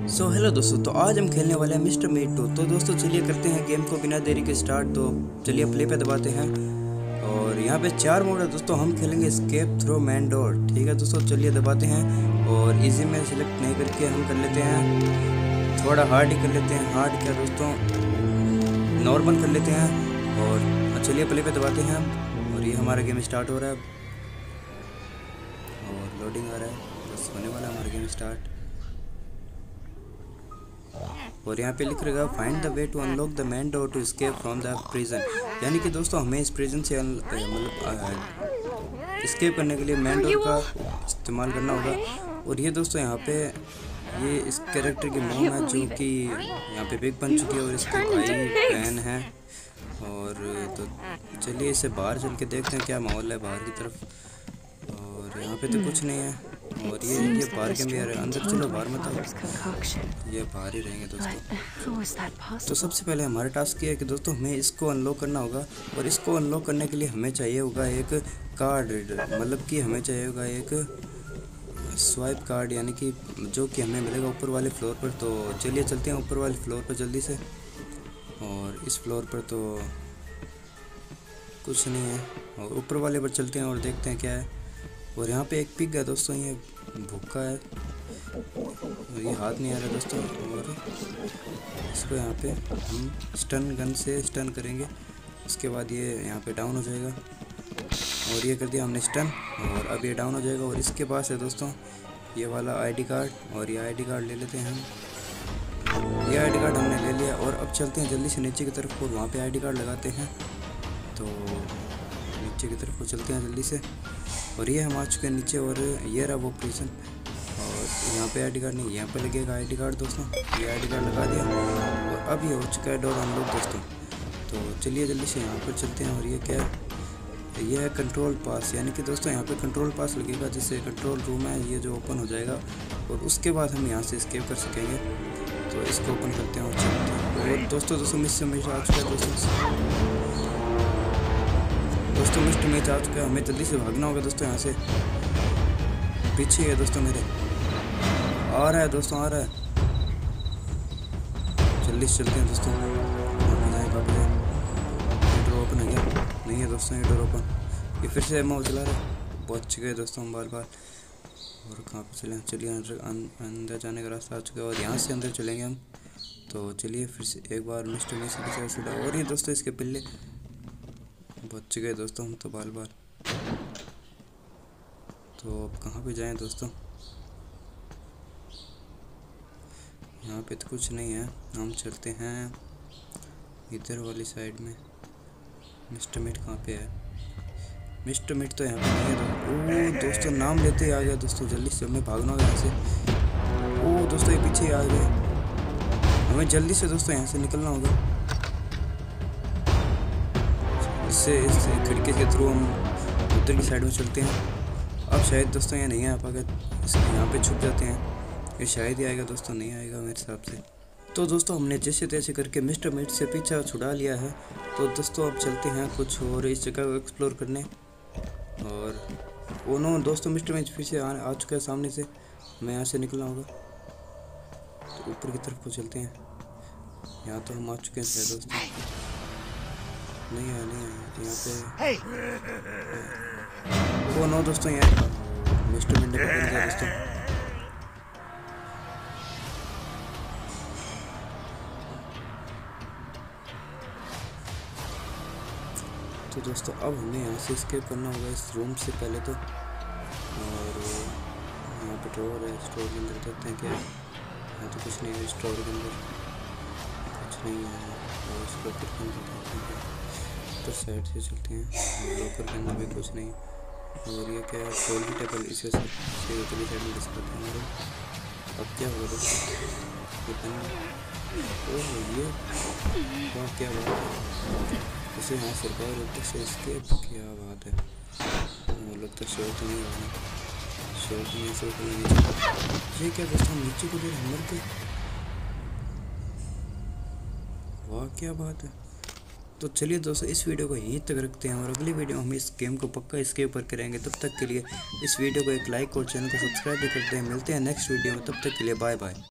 Hello दोस्तों, तो आज हम खेलने वाले हैं मिस्टर मीट 2। तो दोस्तों चलिए करते हैं गेम को बिना देरी के स्टार्ट। तो चलिए प्ले पे दबाते हैं और यहाँ पे 4 मोड है दोस्तों। हम खेलेंगे एस्केप थ्रू मैन डोर। ठीक है दोस्तों, चलिए दबाते हैं और इजी में सिलेक्ट नहीं करके हम कर लेते हैं थोड़ा हार्ड ही कर लेते हैं। हार्ड क्या दोस्तों, नॉर्मल कर लेते हैं और चलिए प्ले पे दबाते हैं और ये हमारा गेम स्टार्ट हो रहा है और लोडिंग आ रहा है। बस होने वाला हमारा गेम स्टार्ट। और यहाँ पे लिख रहेगा find the way to unlock the main door to escape from the prison. यानी कि दोस्तों हमें इस प्रिजन से मतलब एस्केप करने के लिए मैन डोर का इस्तेमाल करना होगा। और ये दोस्तों यहाँ पे ये इस कैरेक्टर की मॉम है जो कि यहाँ पे बिग बन चुकी है और इसके भाई बहन है। और तो चलिए इसे बाहर चल के देखते हैं क्या माहौल है बाहर की तरफ। और यहाँ पे तो कुछ नहीं है और ये बाहर के भी आ रहे हैं। अंदर चलो, बाहर मत आओ, ये बाहर ही रहेंगे दोस्तों। तो सबसे पहले हमारा टास्क ये है कि दोस्तों हमें इसको अनलॉक करना होगा। और इसको अनलॉक करने के लिए हमें चाहिए होगा एक कार्ड रीडर, मतलब कि हमें चाहिए होगा एक स्वाइप कार्ड, यानी कि जो कि हमें मिलेगा ऊपर वाले फ्लोर पर। तो चलिए चलते हैं ऊपर वाले फ्लोर पर जल्दी से। और इस फ्लोर पर तो कुछ नहीं है और ऊपर वाले पर चलते हैं और देखते हैं क्या है। और यहाँ पे एक पिग है दोस्तों, ये भूखा है और ये हाथ नहीं आ रहा दोस्तों। और इसको यहाँ पे हम स्टन गन से स्टन करेंगे, उसके बाद ये यहाँ पे डाउन हो जाएगा। और ये कर दिया हमने स्टन और अब ये डाउन हो जाएगा। और इसके पास है दोस्तों ये वाला आईडी कार्ड और ये आईडी कार्ड ले लेते हैं हम। ये आईडी कार्ड हमने ले लिया और अब चलते हैं जल्दी से नीचे की तरफ और वहाँ पे आईडी कार्ड लगाते हैं। तो नीचे की तरफ को चलते हैं जल्दी से और ये हम आ चुके हैं नीचे। और ये रहा वो प्रिजन और यहाँ पे आईडी कार्ड नहीं, यहाँ पे लगेगा आईडी कार्ड दोस्तों। ये आईडी कार्ड लगा दिया और अब ये हो चुका है डोर अनलॉक दोस्तों। तो चलिए जल्दी से यहाँ पर चलते हैं। और ये क्या है, ये है कंट्रोल पास, यानी कि दोस्तों यहाँ पे कंट्रोल पास लगेगा जिससे कंट्रोल रूम है ये जो ओपन हो जाएगा और उसके बाद हम यहाँ से एस्केप कर सकेंगे। तो इसको ओपन करते हैं और चलते हैं। और दोस्तों मिस आ चुका है दोस्तों मिस्टर मैच आ चुका है। हमें जल्दी से भागना होगा दोस्तों, यहाँ से पीछे है दोस्तों मेरे, आ रहा है दोस्तों, आ रहा है। जल्दी से चलते हैं दोस्तों, डोर ओपन है क्या? नहीं है दोस्तों ये डोर ओपन। ये फिर से एमओ चला रहा है, पहुँच गए दोस्तों हम बार बार। और कहाँ पे चले? चलिए अंदर जाने का रास्ता आ चुका है और यहाँ से अंदर चलेंगे हम। तो चलिए फिर से एक बार मिस्टर मैच से। और ये दोस्तों इसके पिल्ले बच गए दोस्तों हम तो बार बार। तो अब कहाँ पे जाएं दोस्तों? यहाँ पे तो कुछ नहीं है, हम चलते हैं इधर वाली साइड में। मिस्टर मीट कहाँ पे है? मिस्टर मीट तो यहाँ पे नहीं है। ओ दोस्तों नाम लेते ही आ गया दोस्तों, जल्दी से हमें भागना होगा यहाँ से। ओ दोस्तों ये पीछे आ गए, हमें जल्दी से दोस्तों यहाँ से निकलना होगा। इस खिड़की के थ्रू हम उधर की साइड में चलते हैं। अब शायद दोस्तों यहाँ नहीं आ पाएगा, यहाँ पे छुप जाते हैं। ये शायद ही आएगा दोस्तों, नहीं आएगा मेरे हिसाब से। तो दोस्तों हमने जैसे तैसे करके मिस्टर मीट से पीछा छुड़ा लिया है। तो दोस्तों अब चलते हैं कुछ और इस जगह को एक्सप्लोर करने। और वो नो दोस्तों मिस्टर मीट फिर से आ चुका है सामने से, हमें यहाँ से निकलना होगा। तो ऊपर की तरफ को चलते हैं, यहाँ तो हम आ चुके हैं शायद दोस्तों। नहीं है यहाँ पे। वो नो दोस्तों यहाँ मिस्टर मीट ने पकड़ लिया दोस्तों। तो दोस्तों अब हमें यहाँ से एस्केप करना होगा इस रूम से पहले तो। और यहाँ पे ड्रॉवर है, स्टोर के अंदर देखते हैं क्या है। यहाँ तो कुछ नहीं है, स्टोर के अंदर कुछ नहीं है। और इस लॉकर के अंदर देखते हैं, ऊपर साइड से चलते हैं, लॉकर के अंदर भी कुछ नहीं। और ये क्या है, फोल्ड टेबल, इसे उतनी साइड में डिस्क करते हैं। अब क्या होगा दोस्तों? ओह ये क्या बात है, इसे यहाँ सरकार ऊपर से एस्केप, क्या बात है। वो लगता है शॉर्ट नहीं होगा, शॉर्ट नहीं से ऊपर नीचे। ये क्या दोस्तों, नीचे को देर हमर के, वाह क्या बात है। तो चलिए दोस्तों इस वीडियो को यहीं तक रखते हैं और अगली वीडियो हम इस गेम को पक्का इसके ऊपर करेंगे। तब तक के लिए इस वीडियो को एक लाइक और चैनल को सब्सक्राइब भी करते हैं। मिलते हैं नेक्स्ट वीडियो में, तब तक के लिए बाय बाय।